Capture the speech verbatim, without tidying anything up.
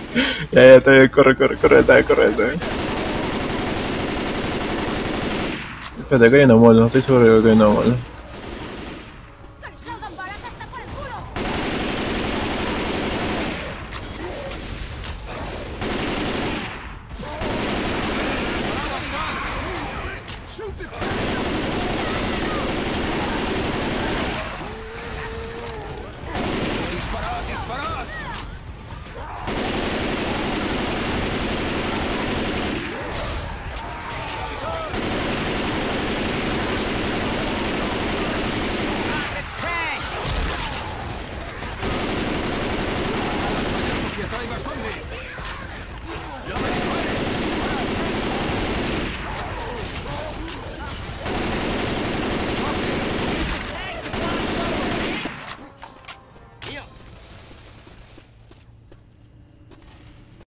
Ya, ya, está bien, corre, corre, corre, está bien, corre, está bien. Espérate, que hay una mola, no estoy seguro de que hay una mola.